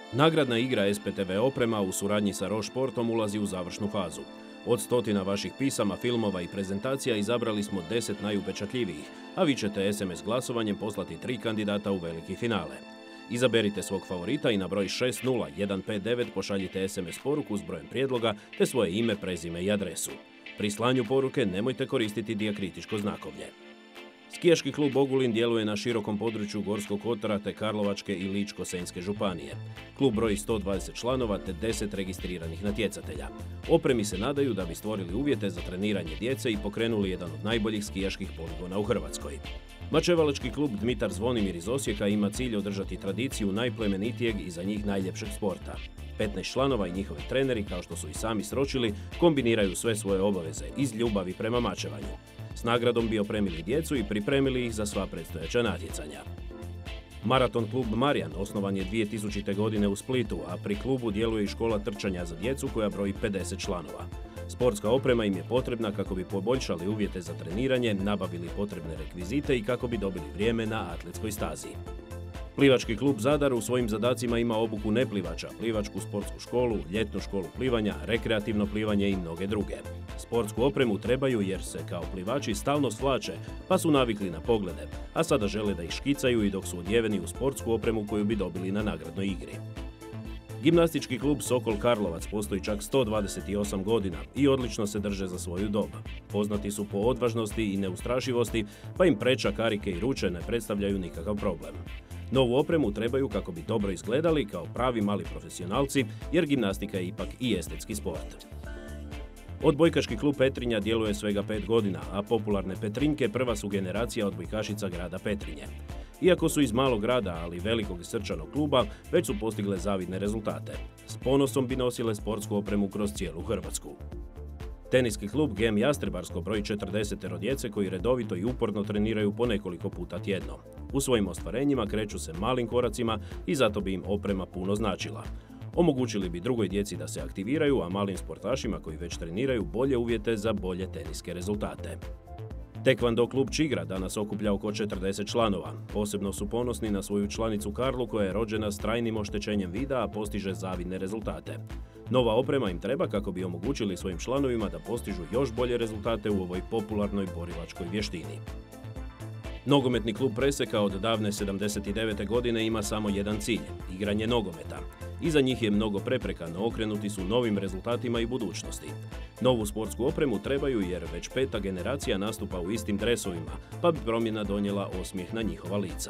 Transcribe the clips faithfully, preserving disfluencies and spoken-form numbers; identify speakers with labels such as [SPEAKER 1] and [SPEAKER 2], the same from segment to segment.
[SPEAKER 1] Nagradna igra S P T V oprema u suradnji sa Roš Sportom ulazi u završnu fazu. Od stotina vaših pisama, filmova i prezentacija izabrali smo deset najupečatljivijih, a vi ćete S M S glasovanjem poslati tri kandidata u veliki finale. Izaberite svog favorita i na broj šest nula jedan pet devet pošaljite S M S poruku s brojem prijedloga te svoje ime, prezime i adresu. Pri slanju poruke nemojte koristiti dijakritičko znakovlje. Skijaški klub Ogulin djeluje na širokom području Gorskog kotara te Karlovačke i Ličko-senjske županije. Klub broji sto dvadeset članova te deset registriranih natjecatelja. Opremi se nadaju da bi stvorili uvjete za treniranje djece i pokrenuli jedan od najboljih skijaških poligona u Hrvatskoj. Mačevalački klub Dmitar Zvonimir iz Osijeka ima cilj održati tradiciju najplemenitijeg i za njih najljepšeg sporta. petnaest članova i njihovi treneri, kao što su i sami sročili, kombiniraju sve svoje obaveze iz ljubavi prema mačevanju. S nagradom bi opremili djecu i pripremili ih za sva predstojeća natjecanja. Maraton klub Marijan osnovan je dvije tisućite. godine u Splitu, a pri klubu djeluje i škola trčanja za djecu koja broji pedeset članova. Sportska oprema im je potrebna kako bi poboljšali uvjete za treniranje, nabavili potrebne rekvizite i kako bi dobili vrijeme na atletskoj stazi. Plivački klub Zadar u svojim zadacima ima obuku neplivača, plivačku sportsku školu, ljetnu školu plivanja, rekreativno plivanje i mnoge druge. Sportsku opremu trebaju jer se kao plivači stalno svlače, pa su navikli na poglede, a sada žele da ih škicaju i dok su odjeveni u sportsku opremu koju bi dobili na nagradnoj igri. Gimnastički klub Sokol Karlovac postoji čak sto dvadeset osam godina i odlično se drže za svoju dobu. Poznati su po odvažnosti i neustrašivosti, pa im preča, karike i ruče ne predstavljaju nikakav problem. Novu opremu trebaju kako bi dobro izgledali kao pravi mali profesionalci, jer gimnastika je ipak i estetski sport. Odbojkaški klub Petrinja djeluje svega pet godina, a popularne Petrinjke prva su generacija odbojkašica grada Petrinje. Iako su iz malog grada, ali velikog i srčanog kluba, već su postigle zavidne rezultate. S ponosom bi nosile sportsku opremu kroz cijelu Hrvatsku. Teniski klub Gem Jastrebarsko broji četrdeset djece koji redovito i uporno treniraju po nekoliko puta tjedno. U svojim ostvarenjima kreću se malim koracima i zato bi im oprema puno značila. Omogućili bi drugoj djeci da se aktiviraju, a malim sportašima koji već treniraju bolje uvjete za bolje teniske rezultate. Tekvando klub Čigra danas okuplja oko četrdeset članova. Posebno su ponosni na svoju članicu Karlu koja je rođena s trajnim oštećenjem vida, a postiže zavidne rezultate. Nova oprema im treba kako bi omogućili svojim članovima da postižu još bolje rezultate u ovoj popularnoj borilačkoj vještini. Nogometni klub Preseka od davne sedamdeset devete. godine ima samo jedan cilj – igranje nogometa. Iza njih je mnogo prepreka, no okrenuti su novim rezultatima i budućnosti. Novu sportsku opremu trebaju jer već peta generacija nastupa u istim dresovima, pa bi promjena donijela osmijeh na njihova lica.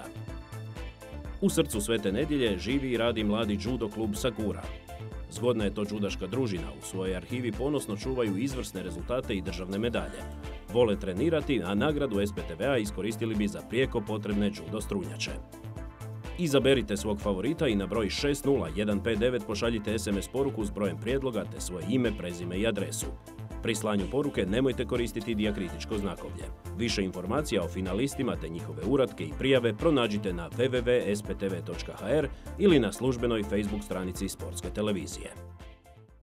[SPEAKER 1] U srcu Svete Nedjelje živi i radi mladi judo klub Sakura. Zgodna je to judaška družina, u svojoj arhivi ponosno čuvaju izvrsne rezultate i državne medalje. Vole trenirati, a nagradu S P T V-a iskoristili bi za prijeko potrebne judo strunjače. Izaberite svog favorita i na broj šest nula jedan pet devet pošaljite S M S poruku s brojem prijedloga te svoje ime, prezime i adresu. Pri slanju poruke nemojte koristiti dijakritičko znakovlje. Više informacija o finalistima te njihove uratke i prijave pronađite na w w w točka s p t v točka h r ili na službenoj Facebook stranici Sportske televizije.